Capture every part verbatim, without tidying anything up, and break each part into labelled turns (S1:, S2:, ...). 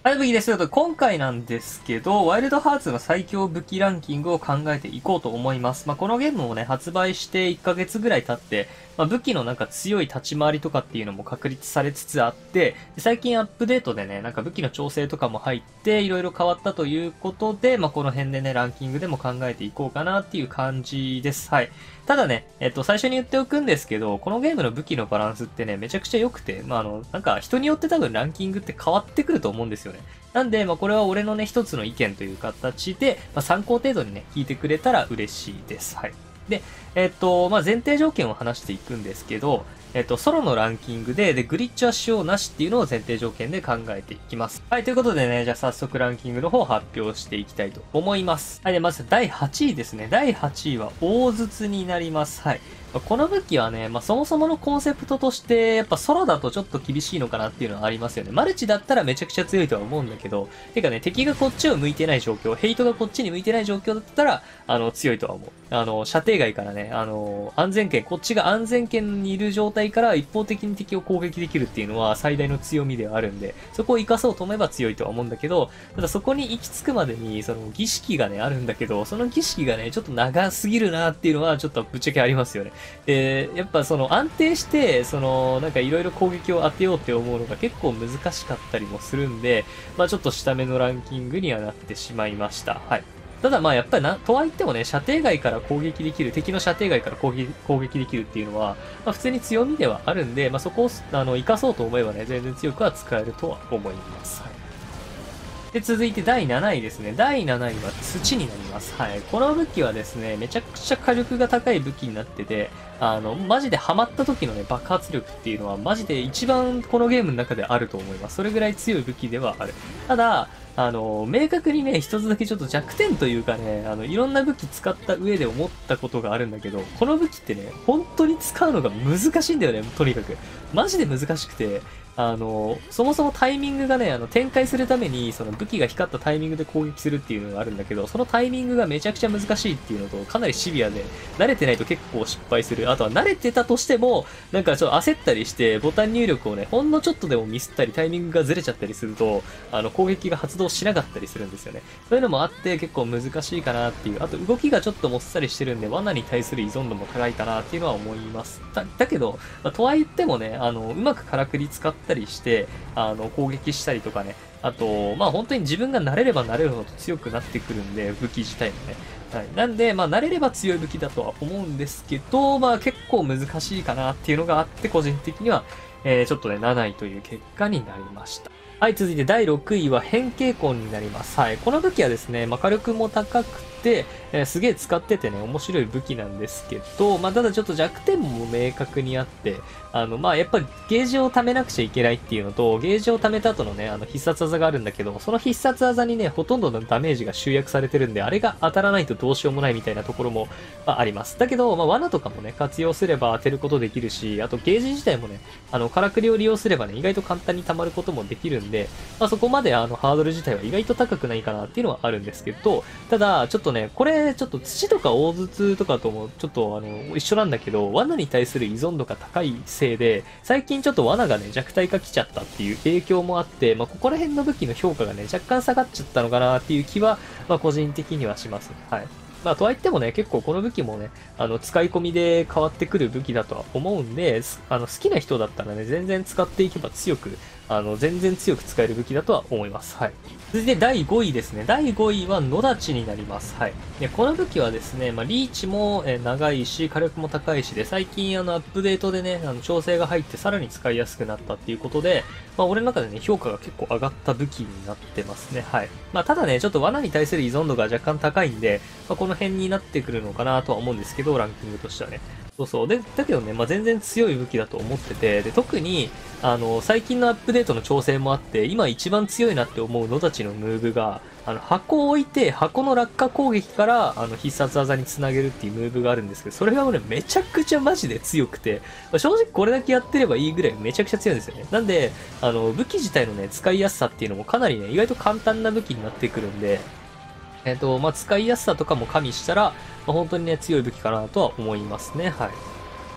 S1: はい、武器です。今回なんですけど、ワイルドハーツの最強武器ランキングを考えていこうと思います。まあ、このゲームもね、発売していっかげつぐらい経って、まあ、武器のなんか強い立ち回りとかっていうのも確立されつつあって、最近アップデートでね、なんか武器の調整とかも入って、いろいろ変わったということで、まあ、この辺でね、ランキングでも考えていこうかなっていう感じです。はい。ただね、えっと、最初に言っておくんですけど、このゲームの武器のバランスってね、めちゃくちゃ良くて、まあ、あの、なんか人によって多分ランキングって変わってくると思うんですよね。なんで、まあ、これは俺のね、一つの意見という形で、まあ、参考程度にね、聞いてくれたら嬉しいです。はい。で、えっと、まあ、前提条件を話していくんですけど、えっと、ソロのランキングで、で、グリッチは使用なしっていうのを前提条件で考えていきます。はい、ということでね、じゃあ早速ランキングの方を発表していきたいと思います。はい、で、まずだいはちいですね。だいはちいは大筒になります。はい。この武器はね、まあ、そもそものコンセプトとして、やっぱソロだとちょっと厳しいのかなっていうのはありますよね。マルチだったらめちゃくちゃ強いとは思うんだけど、てかね、敵がこっちを向いてない状況、ヘイトがこっちに向いてない状況だったら、あの、強いとは思う。あの、射程外からね、あの、安全圏、こっちが安全圏にいる状態から一方的に敵を攻撃できるっていうのは最大の強みではあるんで、そこを活かそうと思えば強いとは思うんだけど、ただそこに行き着くまでに、その儀式がね、あるんだけど、その儀式がね、ちょっと長すぎるなっていうのはちょっとぶっちゃけありますよね。で、やっぱその安定して、その、なんかいろいろ攻撃を当てようって思うのが結構難しかったりもするんで、まあちょっと下目のランキングにはなってしまいました。はい。ただまあやっぱりな、とはいってもね、射程外から攻撃できる、敵の射程外から攻撃、攻撃できるっていうのは、まあ普通に強みではあるんで、まあそこを、あの、活かそうと思えばね、全然強くは使えるとは思います。はい。で、続いてだいなないですね。だいなないは土になります。はい。この武器はですね、めちゃくちゃ火力が高い武器になってて、あの、マジでハマった時のね、爆発力っていうのは、マジで一番このゲームの中であると思います。それぐらい強い武器ではある。ただ、あの、明確にね、一つだけちょっと弱点というかね、あの、いろんな武器使った上で思ったことがあるんだけど、この武器ってね、本当に使うのが難しいんだよね、とにかく。マジで難しくて、あの、そもそもタイミングがね、あの、展開するために、その武器が光ったタイミングで攻撃するっていうのがあるんだけど、そのタイミングがめちゃくちゃ難しいっていうのと、かなりシビアで、慣れてないと結構失敗する。あとは慣れてたとしても、なんかちょっと焦ったりして、ボタン入力をね、ほんのちょっとでもミスったり、タイミングがずれちゃったりすると、あの、攻撃が発動しなかったりするんですよね。そういうのもあって、結構難しいかなっていう。あと、動きがちょっともっさりしてるんで、罠に対する依存度も高いかなっていうのは思います。だ、だけど、まあ、とは言ってもね、あの、うまくからくり使ったりして、あの、攻撃したりとかね。あと、まあ本当に自分が慣れれば慣れるほど強くなってくるんで、武器自体もね。はい。なんで、まあ慣れれば強い武器だとは思うんですけど、まあ結構難しいかなっていうのがあって、個人的には、えー、ちょっとね、なないという結果になりました。はい、続いてだいろくいは変形痕になります。はい。この武器はですね、まあ、火力も高くて、えー、すげえ使っててね、面白い武器なんですけど、まあ、ただちょっと弱点も明確にあって、あの、まあ、やっぱりゲージを貯めなくちゃいけないっていうのと、ゲージを貯めた後のね、あの、必殺技があるんだけど、その必殺技にね、ほとんどのダメージが集約されてるんで、あれが当たらないとどうしようもないみたいなところも、まあ、あります。だけど、まあ、罠とかもね、活用すれば当てることできるし、あとゲージ自体もね、あの、からくりを利用すればね、意外と簡単に貯まることもできるんで、まあ、そこまであの、ハードル自体は意外と高くないかなっていうのはあるんですけど、ただ、ちょっとね、これ、ちょっと土とか大筒とかとも、ちょっとあの、一緒なんだけど、罠に対する依存度が高いせいで、最近ちょっと罠がね、弱体化来ちゃったっていう影響もあって、まあ、ここら辺の武器の評価がね、若干下がっちゃったのかなっていう気は、まあ、個人的にはします。はい。まあ、とはいってもね、結構この武器もね、あの、使い込みで変わってくる武器だとは思うんで、あの、好きな人だったらね、全然使っていけば強く、あの、全然強く使える武器だとは思います。はい。続いてだいごいですね。だいごいは野立ちになります。はい。で、この武器はですね、まあ、リーチも、え長いし、火力も高いしで、最近あの、アップデートでね、あの、調整が入ってさらに使いやすくなったっていうことで、まあ、俺の中でね、評価が結構上がった武器になってますね。はい。まあ、ただね、ちょっと罠に対する依存度が若干高いんで、まあ、この辺になってくるのかなとは思うんですけど、ランキングとしてはね。そうそう。で、だけどね、まあ、全然強い武器だと思ってて、で、特に、あの、最近のアップデートの調整もあって、今一番強いなって思う野立ちのムーブが、あの、箱を置いて、箱の落下攻撃から、あの、必殺技につなげるっていうムーブがあるんですけど、それが俺めちゃくちゃマジで強くて、まあ、正直これだけやってればいいぐらいめちゃくちゃ強いんですよね。なんで、あの、武器自体のね、使いやすさっていうのもかなりね、意外と簡単な武器になってくるんで、えっと、まあ、使いやすさとかも加味したら、まあ、本当にね、強い武器かなとは思いますね。はい。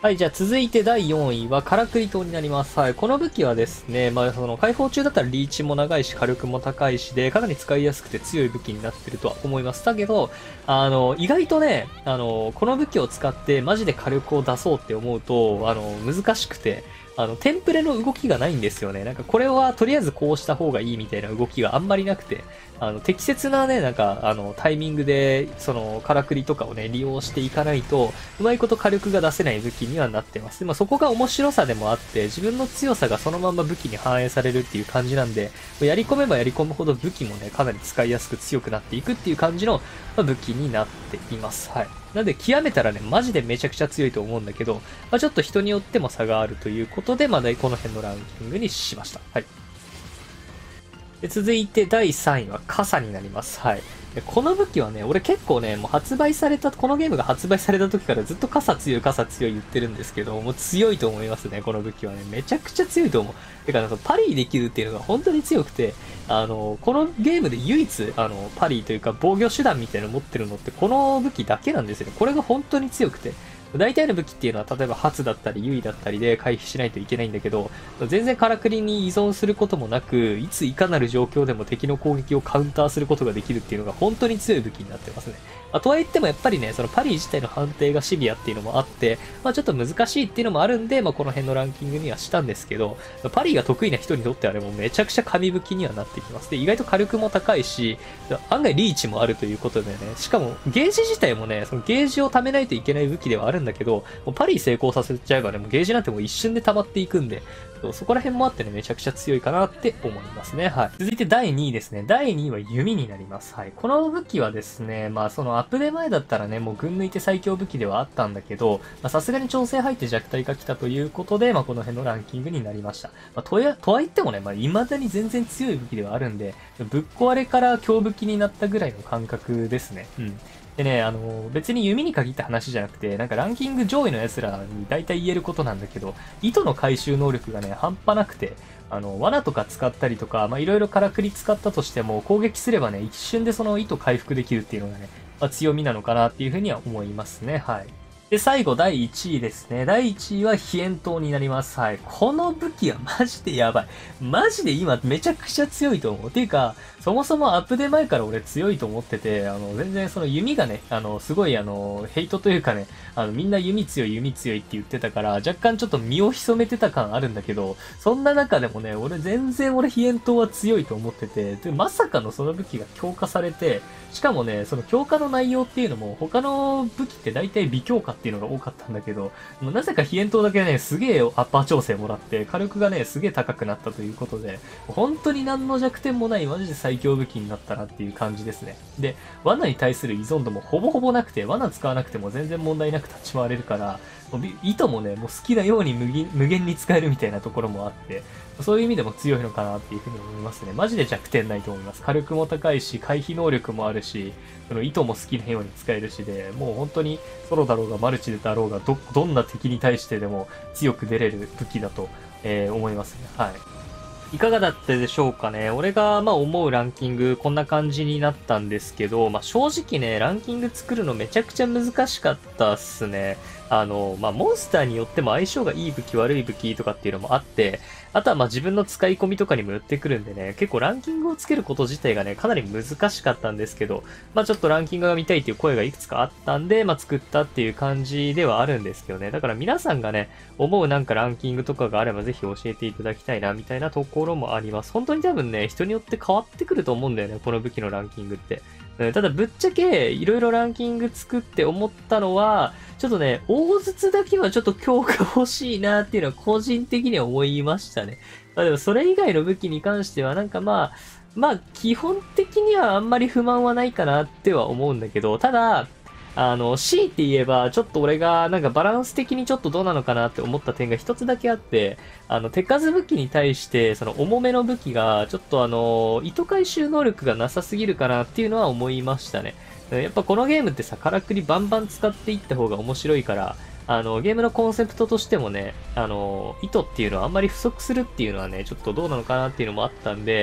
S1: はい、じゃあ続いてだいよんいはカラクリ刀になります。はい、この武器はですね、まあその解放中だったらリーチも長いし火力も高いしで、かなり使いやすくて強い武器になってるとは思います。だけど、あの、意外とね、あの、この武器を使ってマジで火力を出そうって思うと、あの、難しくて、あの、テンプレの動きがないんですよね。なんかこれはとりあえずこうした方がいいみたいな動きがあんまりなくて、あの、適切なね、なんか、あの、タイミングで、その、からくりとかをね、利用していかないと、うまいこと火力が出せない武器にはなってます。まあ、そこが面白さでもあって、自分の強さがそのまま武器に反映されるっていう感じなんで、やり込めばやり込むほど武器もね、かなり使いやすく強くなっていくっていう感じの、まあ、武器になっています。はい。なんで、極めたらね、マジでめちゃくちゃ強いと思うんだけど、まあ、ちょっと人によっても差があるということで、まあ、この辺のランキングにしました。はい。で続いてだいさんいは傘になります。はい。でこの武器はね、俺結構ね、もう発売された、このゲームが発売された時からずっと傘強い傘強い言ってるんですけど、もう強いと思いますね、この武器はね。めちゃくちゃ強いと思う。てか、なんかパリできるっていうのが本当に強くて、あの、このゲームで唯一、あの、パリというか防御手段みたいなの持ってるのってこの武器だけなんですよね。これが本当に強くて。大体の武器っていうのは、例えば発だったり、優位だったりで回避しないといけないんだけど、全然からくりに依存することもなく、いついかなる状況でも敵の攻撃をカウンターすることができるっていうのが本当に強い武器になってますね。まあ、とはいってもやっぱりね、そのパリ自体の判定がシビアっていうのもあって、まあちょっと難しいっていうのもあるんで、まあこの辺のランキングにはしたんですけど、パリが得意な人にとってはね、もうめちゃくちゃ神武器にはなってきます。で、意外と火力も高いし、案外リーチもあるということでね、しかもゲージ自体もね、そのゲージを貯めないといけない武器ではあるんだけど、もうパリ成功させちゃえばね、もうゲージなんてもう一瞬で溜まっていくんで、そこら辺もあってね、めちゃくちゃ強いかなって思いますね。はい。続いてだいにいですね。だいにいは弓になります。はい。この武器はですね、まあそのアップデ前だったらね、もう群抜いて最強武器ではあったんだけど、まあさすがに調整入って弱体が来たということで、まあこの辺のランキングになりました。まあとや、とは言ってもね、まあ未だに全然強い武器ではあるんで、ぶっ壊れから強武器になったぐらいの感覚ですね。うん。でね、あの、別に弓に限った話じゃなくて、なんかランキング上位の奴らに大体言えることなんだけど、糸の回収能力がね、半端なくて、あの、罠とか使ったりとか、まあ、いろいろからくり使ったとしても、攻撃すればね、一瞬でその糸回復できるっていうのがね、まあ、強みなのかなっていうふうには思いますね。はい。で、最後、だいいちいですね。だいいちいは飛燕刀になります。はい。この武器はマジでやばい。マジで今めちゃくちゃ強いと思う。ていうか、そもそもアップデ前から俺強いと思ってて、あの、全然その弓がね、あの、すごいあの、ヘイトというかね、あの、みんな弓強い弓強いって言ってたから、若干ちょっと身を潜めてた感あるんだけど、そんな中でもね、俺全然俺飛燕刀は強いと思ってて、で、まさかのその武器が強化されて、しかもね、その強化の内容っていうのも、他の武器って大体微強化っていうのが多かったんだけど、なぜか飛燕刀だけね、すげえアッパー調整もらって、火力がね、すげえ高くなったということで、本当に何の弱点もないマジで最強武器になったなっていう感じですね。で、罠に対する依存度もほぼほぼなくて、罠使わなくても全然問題なく立ち回れるから、糸もね、もう好きなように無限に使えるみたいなところもあって、そういう意味でも強いのかなっていうふうに思いますね。マジで弱点ないと思います。火力も高いし、回避能力もあるし、その糸も好きなように使えるしで、もう本当にソロだろうがマルチだろうが、ど、どんな敵に対してでも強く出れる武器だと、えー、思いますね。はい。いかがだったでしょうかね。俺がまあ思うランキングこんな感じになったんですけど、まあ正直ね、ランキング作るのめちゃくちゃ難しかったっすね。あの、まあモンスターによっても相性がいい武器悪い武器とかっていうのもあって、あとはまあ自分の使い込みとかにもよってくるんでね、結構ランキングをつけること自体がね、かなり難しかったんですけど、まあちょっとランキングが見たいっていう声がいくつかあったんで、まあ作ったっていう感じではあるんですけどね。だから皆さんがね、思うなんかランキングとかがあればぜひ教えていただきたいな、みたいなところもあります。本当に多分ね、人によって変わってくると思うんだよね、この武器のランキングって。うん、ただぶっちゃけ、いろいろランキング作って思ったのは、ちょっとね、大筒だけはちょっと強化欲しいなっていうのは個人的には思いましたね。まあでもそれ以外の武器に関してはなんかまあ、まあ基本的にはあんまり不満はないかなっては思うんだけど、ただ、あの、強いて言えば、ちょっと俺が、なんかバランス的にちょっとどうなのかなって思った点が一つだけあって、あの、手数武器に対して、その重めの武器が、ちょっとあの、糸回収能力がなさすぎるかなっていうのは思いましたね。やっぱこのゲームってさ、からくりバンバン使っていった方が面白いから、あの、ゲームのコンセプトとしてもね、あの、糸っていうのはあんまり不足するっていうのはね、ちょっとどうなのかなっていうのもあったんで、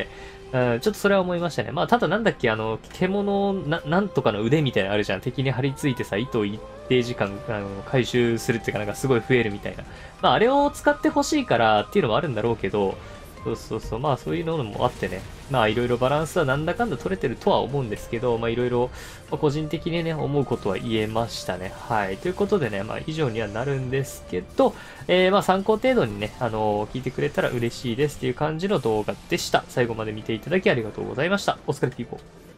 S1: うん、ちょっとそれは思いましたね。まあ、ただなんだっけ、あの、獣な、なんとかの腕みたいなのあるじゃん。敵に張り付いてさ、糸を一定時間、あの、回収するっていうかなんかすごい増えるみたいな。まあ、あれを使ってほしいからっていうのもあるんだろうけど、そうそうそう、まあそういうのもあってね。まあいろいろバランスはなんだかんだ取れてるとは思うんですけど、まあいろいろ、まあ個人的にね、思うことは言えましたね。はい。ということでね、まあ以上にはなるんですけど、えー、まあ参考程度にね、あのー聞いてくれたら嬉しいですっていう感じの動画でした。最後まで見ていただきありがとうございました。お疲れピーポー。